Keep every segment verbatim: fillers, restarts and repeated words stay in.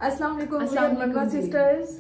अस्सलाम वालेकुम मनवा सिस्टर्स।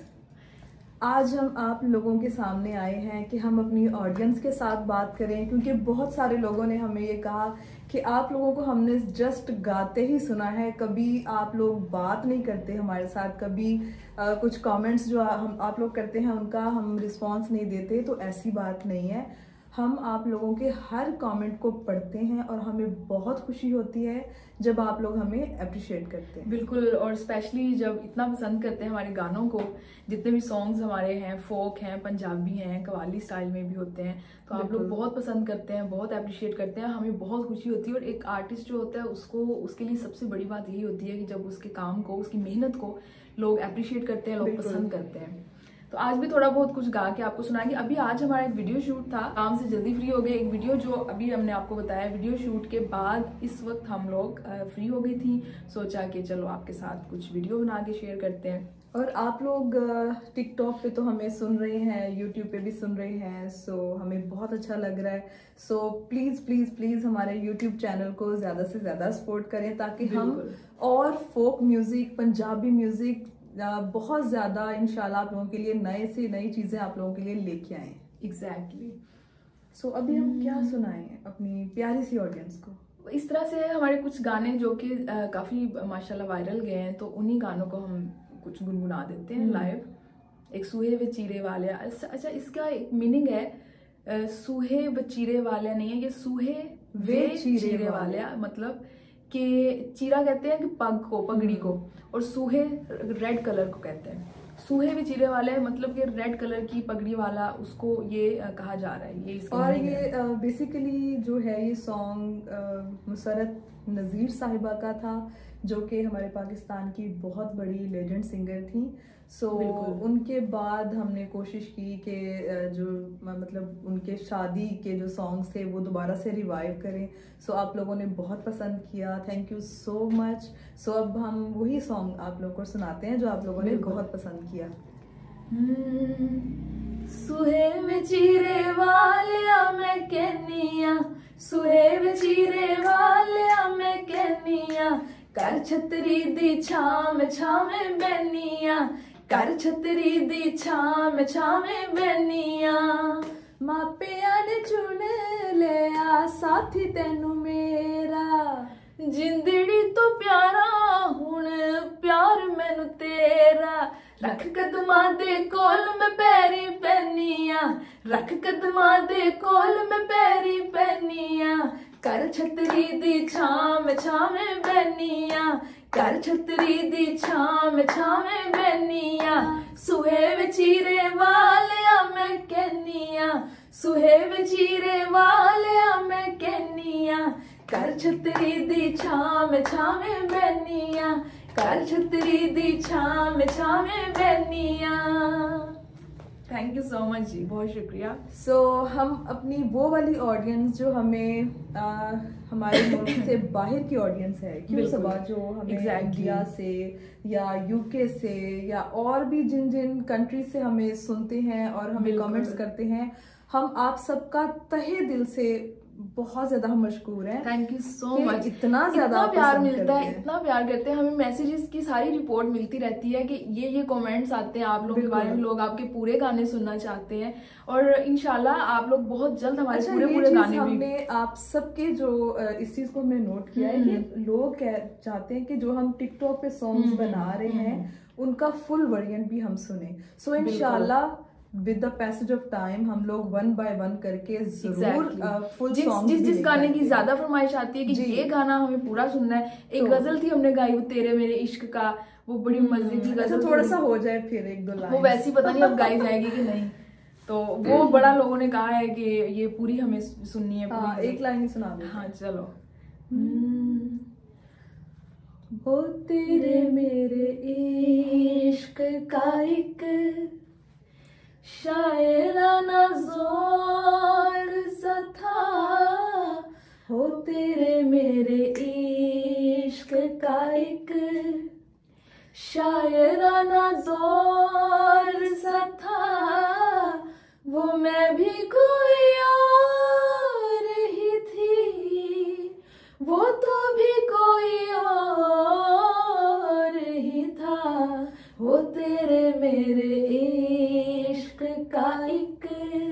आज हम आप लोगों के सामने आए हैं कि हम अपनी ऑडियंस के साथ बात करें, क्योंकि बहुत सारे लोगों ने हमें ये कहा कि आप लोगों को हमने जस्ट गाते ही सुना है, कभी आप लोग बात नहीं करते हमारे साथ, कभी आ, कुछ कमेंट्स जो हम आप लोग करते हैं उनका हम रिस्पांस नहीं देते। तो ऐसी बात नहीं है, हम आप लोगों के हर कमेंट को पढ़ते हैं और हमें बहुत खुशी होती है जब आप लोग हमें अप्रिशिएट करते हैं। बिल्कुल, और स्पेशली जब इतना पसंद करते हैं हमारे गानों को, जितने भी सॉन्ग्स हमारे हैं, फोक हैं, पंजाबी हैं, कव्वाली स्टाइल में भी होते हैं, तो आप लोग बहुत पसंद करते हैं, बहुत अप्रिशिएट करते हैं, हमें बहुत खुशी होती है। और एक आर्टिस्ट जो होता है उसको उसके लिए सबसे बड़ी बात यही होती है कि जब उसके काम को, उसकी मेहनत को लोग अप्रिशिएट करते हैं, लोग पसंद करते हैं। तो आज भी थोड़ा बहुत कुछ गा के आपको सुनाएंगे। अभी आज हमारा एक वीडियो शूट था, काम से जल्दी फ्री हो गए। एक वीडियो जो अभी हमने आपको बताया, वीडियो शूट के बाद इस वक्त हम लोग फ्री हो गई थी, सोचा कि चलो आपके साथ कुछ वीडियो बना के शेयर करते हैं। और आप लोग टिकटॉक पे तो हमें सुन रहे हैं, यूट्यूब पे भी सुन रहे हैं, सो हमें बहुत अच्छा लग रहा है। सो प्लीज़ प्लीज़ प्लीज़ हमारे यूट्यूब चैनल को ज़्यादा से ज़्यादा सपोर्ट करें, ताकि हम और फोक म्यूज़िक, पंजाबी म्यूज़िक बहुत ज़्यादा इंशाल्लाह आप लोगों के लिए नए से नई चीज़ें आप लोगों के लिए लेके आए। एग्जैक्टली। सो so, अभी हम क्या सुनाएं अपनी प्यारी सी ऑडियंस को? इस तरह से हमारे कुछ गाने जो कि काफ़ी माशाल्लाह वायरल गए हैं, तो उन्हीं गानों को हम कुछ गुनगुना देते हैं लाइव। एक सूहे व चीरे वाले, अच्छा इसका एक मीनिंग है, सूहे व चीरे वाले नहीं है, ये सूहे वे चीरे वाले, मतलब कि चीरा कहते हैं कि पग को, पगड़ी को, और सूहे रेड कलर को कहते हैं। सूहे भी चीरे वाले मतलब कि रेड कलर की पगड़ी वाला, उसको ये कहा जा रहा है। ये और ये बेसिकली जो है ये सॉन्ग मुसरत नज़ीर साहिबा का था, जो कि हमारे पाकिस्तान की बहुत बड़ी लेजेंड सिंगर थी। सो so, उनके बाद हमने कोशिश की कि जो मतलब उनके शादी के जो सॉन्ग्स थे वो दोबारा से रिवाइव करें। सो so, आप लोगों ने बहुत पसंद किया, thank you so much. So अब हम वही सॉन्ग आप लोगों को सुनाते हैं जो आप लोगों ने बहुत पसंद किया। सुहे में चीरे वालिया मैं कहनिया, सुहे में चीरे वालिया मैं कहनिया, कर छतरी दी छाम छामे बैनिया, कर छतरी दी छाम छामे बैनिया, मापिया ने चुन लिया साथी तेनू मेरा, जिंदड़ी तो प्यारा हुण प्यार मैनू तेरा, रख कदमां दे कोल मैं पैरी पैनिया, रख कदमां दे कोल मैं पैरी पैनिया, कर छतरी दी छाम छामे बैनिया, कर छतरी दी छाम छामे बैनिया, सुहे व चीरे वालिया मैं कहनिया, सुहे व चीरे वालिया मैं कहनिया, कर छतरी दी छाम छामे बैनिया, कर छतरी दी छाम छामे बैनिया। थैंक यू सो मच जी, बहुत शुक्रिया। सो so, हम अपनी वो वाली ऑडियंस जो हमें आ, हमारे मुल्क से बाहर की ऑडियंस है, क्यों सबा जो हमें exactly. इंडिया से या यूके से या और भी जिन जिन कंट्री से हमें सुनते हैं और हमें कमेंट्स करते हैं, हम आप सबका तहे दिल से बहुत ज्यादा हम मशकूर हैं। Thank you so much. इतना ज्यादा प्यार मिलता है, इतना प्यार करते हैं, हमें मैसेजेस की सारी रिपोर्ट मिलती रहती है कि ये ये कमेंट्स आते हैं आप लोगों के बारे में, लोग आपके पूरे गाने सुनना चाहते हैं, और इंशाल्लाह आप लोग बहुत जल्द हमारे अच्छा, पूरे पूरे गाने भी। हमने आप सबके जो इस चीज को हमने नोट किया है कि लोग चाहते हैं कि जो हम टिकटॉक पे सॉन्ग्स बना रहे हैं उनका फुल वर्जन भी हम सुने। सो इंशाल्लाह with the passage of time हम लोग वन बाय वन करके जरूर फुल सॉन्ग, जिस जिस गाने की ज्यादा फरमाइश आती है कि ये गाना हमें पूरा सुनना है। एक तो, गजल थी हमने गाई, वो तेरे मेरे इश्क का, वो बड़ी मजे की गजल। अच्छा, थोड़ा सा हो जाए फिर एक दो लाइन, वो वैसी पता नहीं अब गाई जाएगी कि नहीं, तो वो बड़ा लोगों ने कहा है कि ये पूरी हमें सुननी है। हाँ, एक लाइन ही सुना दो। हाँ चलो। वो तेरे मेरे इश्क का एक शायराना ज़ोर सा था, हो तेरे मेरे इश्क का एक शायराना ज़ोर सा था, वो मैं भी कोई और ही थी, वो तो भी कोई और ही था। वो तेरे मेरे इश्क का एक।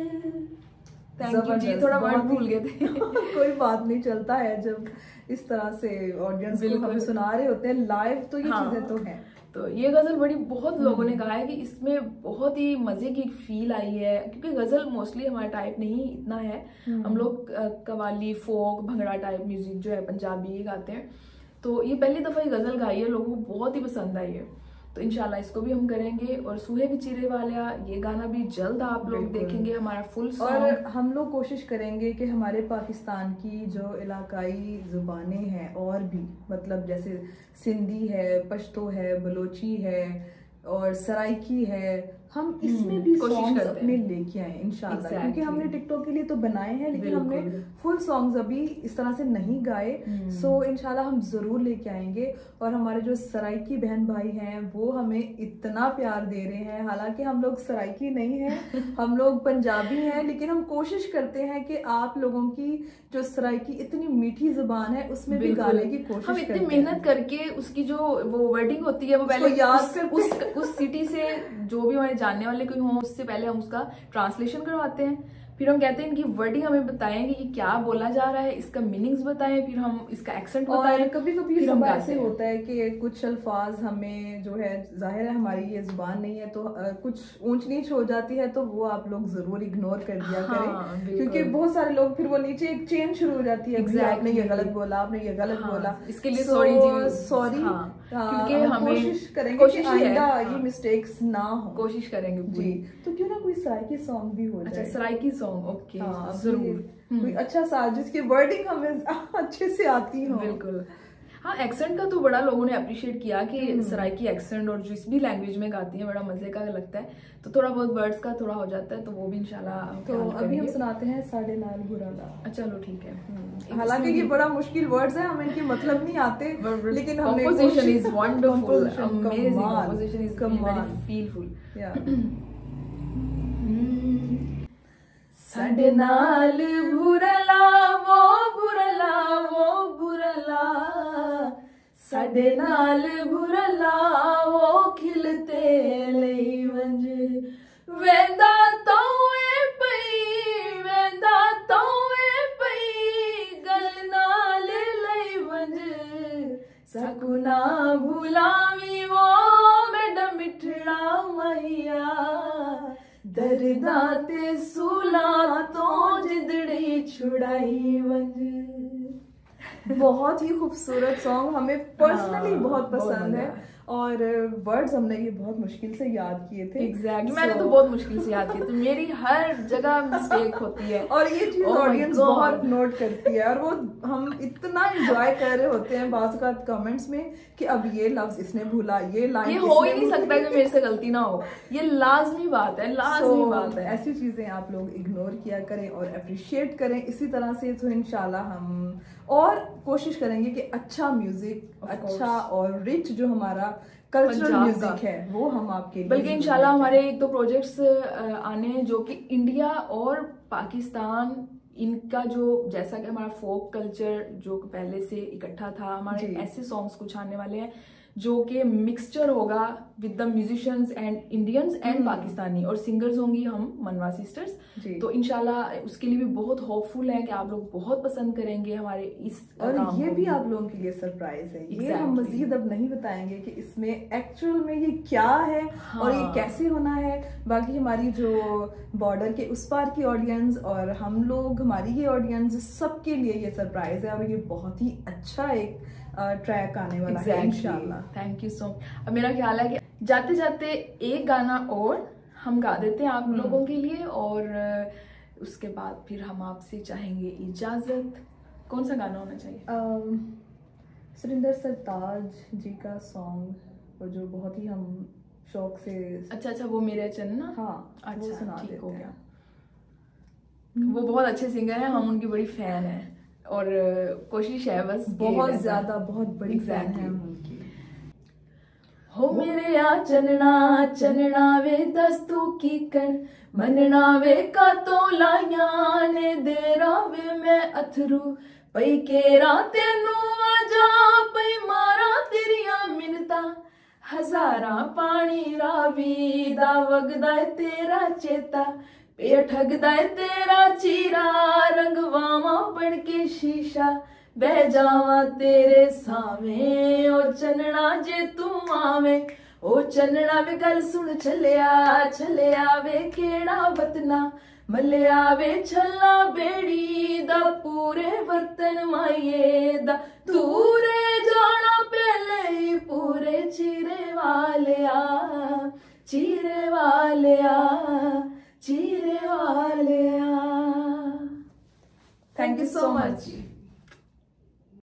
थैंक यू जी, थोड़ा वर्ड भूल गए थे। कोई बात नहीं, चलता है जब इस तरह से ऑडियंस को हम सुना रहे होते हैं लाइव, तो ये हाँ, चीजें तो हैं। तो ये गजल बड़ी बहुत लोगों ने कहा है कि इसमें बहुत ही मजे की फील आई है, क्योंकि गजल मोस्टली हमारा टाइप नहीं इतना है। हम लोग qawwali, folk, bhangra type music जो है पंजाबी ये गाते हैं। तो ये पहली दफा ये गजल गाई है, लोगों को बहुत ही पसंद आई है। तो इंशाल्लाह इसको भी हम करेंगे। और सूहे बिचीरे वालिया ये गाना भी जल्द आप लोग देखेंगे, हमारा फुल सॉन्ग। और हम लोग कोशिश करेंगे कि हमारे पाकिस्तान की जो इलाकाई जुबानें हैं और भी, मतलब जैसे सिंधी है, पश्तो है, बलोची है और सराइकी है, हम इसमें भी सॉन्ग्स अपने लेके आए इंशाल्लाह। exactly. क्योंकि हमने टिकटॉक के लिए तो बनाए हैं, लेकिन हमने फुल सॉन्ग्स अभी इस तरह से नहीं गाए। सो so, इंशाल्लाह हम जरूर लेके आएंगे। और हमारे जो सराइकी बहन भाई हैं वो हमें इतना प्यार दे रहे हैं, हालांकि हम लोग सराइकी नहीं हैं, हम लोग पंजाबी हैं, लेकिन हम कोशिश करते हैं कि आप लोगों की जो सराइकी इतनी मीठी जुबान है उसमें भी गाने की कोशिश। हम इतनी मेहनत करके उसकी जो वो वर्डिंग होती है वो पहले याद कर उस, उस सिटी से जो भी हमारे जानने वाले कोई हो उससे पहले हम उसका ट्रांसलेशन करवाते हैं, फिर हम कहते हैं इनकी वर्डिंग हमें बताएं कि ये क्या बोला जा रहा है, इसका मीनिंग्स बताएं, फिर हम इसका एक्सेंट बताएं। कभी कभी ये सब ऐसे होता है कि कुछ अल्फाज हमें जो है, जाहिर है हमारी ये जुबान नहीं है तो कुछ ऊंच नीच हो जाती है, तो वो आप लोग जरूर इग्नोर कर दिया करें। हाँ, क्योंकि बहुत सारे लोग फिर वो नीचे एक चेन शुरू हो जाती है। exactly. आपने ये गलत बोला, आपने ये गलत हाँ, बोला, इसके लिए सॉरी जी, सॉरी। क्योंकि हम कोशिश करेंगे कि आइंदा ये मिस्टेक्स ना हो, कोशिश करेंगे जी। तो क्यों ना कोई सराइकी सॉन्ग भी हो जाए। अच्छा, सराइकी सॉन्ग, ओके हाँ, जरूर कोई अच्छा सा जिसकी वर्डिंग हमें अच्छे से आती हो। बिल्कुल हाँ, एक्सेंट का तो बड़ा लोगों ने अप्रिशिएट किया कि सराइकी एक्सेंट और जिस भी लैंग्वेज में गाती है बड़ा मजे का लगता है। तो थोड़ा बहुत वर्ड्स का थोड़ा हो जाता है, तो वो भी इंशाल्लाह। तो अभी हम सुनाते हैं साढ़े नाल बुराला। अच्छा चलो ठीक है। हालांकि ये बड़ा मुश्किल वर्ड्स है, हमें इनके मतलब नहीं आते, लेकिन हमने composition is wonderful, amazing, composition is very feelful. साढ़े नाल बुरला वो बुरला वो बुरला, साढ़े नाल बुरला वो खिलते लई वंज, वेंदा तोए पई वेंदा तोए पई, गल नाल लई वंज, सकुना भुलावी वो मेरा मिठड़ा मैया, दर्दा ते सूला तो जिदड़ी छुड़ाई वंज। बहुत ही खूबसूरत सॉन्ग, हमें पर्सनली हाँ, बहुत पसंद है। और वर्ड्स हमने ये बहुत मुश्किल से याद किए थे। एग्जैक्टली, मैंने तो बहुत मुश्किल से याद किए थे, मेरी हर जगह मिस्टेक होती है और ये चीज ऑडियंस बहुत नोट करती है। और वो हम इतना एंजॉय कर रहे होते हैं बाज़ औक़ात कमेंट्स में कि अब ये लफ्ज इसने भूला, ये लाइन ये हो ही नहीं सकता कि मेरे से गलती ना हो, ये लाजमी बात है, लाजमी बात है। ऐसी चीजें आप लोग इग्नोर किया करें और अप्रिशिएट करें इसी तरह से, तो इंशाल्लाह हम और कोशिश करेंगे कि अच्छा म्यूजिक, अच्छा और रिच जो हमारा कल्चरल म्यूजिक है वो हम आपके लिए, बल्कि इंशाल्लाह हमारे एक दो प्रोजेक्ट्स आने हैं जो कि इंडिया और पाकिस्तान इनका जो, जैसा कि हमारा फोक कल्चर जो पहले से इकट्ठा था, हमारे ऐसे सॉन्ग्स कुछ आने वाले हैं जो कि मिक्सचर होगा with the musicians and Indians and Pakistani, और सिंगर्स होंगी हम मनवा सिस्टर्स। तो इंशाल्लाह उसके लिए भी बहुत होपफुल है कि आप लोग बहुत पसंद करेंगे हमारे इस और काम ये भी आप लोगों के लिए सरप्राइज है। exactly. ये हम मजीद अब नहीं बताएंगे कि इसमें एक्चुअल में ये क्या है हाँ। और ये कैसे होना है। बाकी हमारी जो बॉर्डर के उस पार की ऑडियंस और हम लोग, हमारी ये ऑडियंस, सबके लिए ये सरप्राइज है और ये बहुत ही अच्छा एक ट्रैक आने वाला exactly. है इंशाल्लाह। Thank you so much. अब मेरा ख्याल है कि जाते जाते एक गाना और हम गा देते हैं आप लोगों के लिए, और उसके बाद फिर हम आपसे चाहेंगे इजाजत। कौन सा गाना होना चाहिए? सुरिंदर सरताज जी का सॉन्ग, और जो बहुत ही हम शौक से। अच्छा अच्छा, वो मेरे चन ना। हाँ अच्छा, सुना ठीक हो गया। वो बहुत अच्छे सिंगर हैं, हम उनकी बड़ी फैन हैं और कोशिश है बस बहुत ज्यादा, बहुत बड़ी फैन है उनकी। हो मेरे आ चनना चनना वे दस्तू की कर, मनना वे का तो लाया ने देरा वे मैं अथरू, पई केरा तेनू आजा पई मारा तेरिया मिनता, हजारां पानी रावी दा वगदा है तेरा चेता, पे ठगदा है तेरा चीरा, रंगवावा बन के शीशा, बह जावा तेरे सामे ओ चन्नना जे तू आवे, ओ चन्नना वे गल सुन छलिया छलिया वे केड़ा वतना, मलिया वे छला बेड़ी दा पूरे बर्तन माइये दा, दूरे जाना पहले ही पूरे चीरे वालिया, चीरे वालिया, चीरे वालिया। Thank you so much.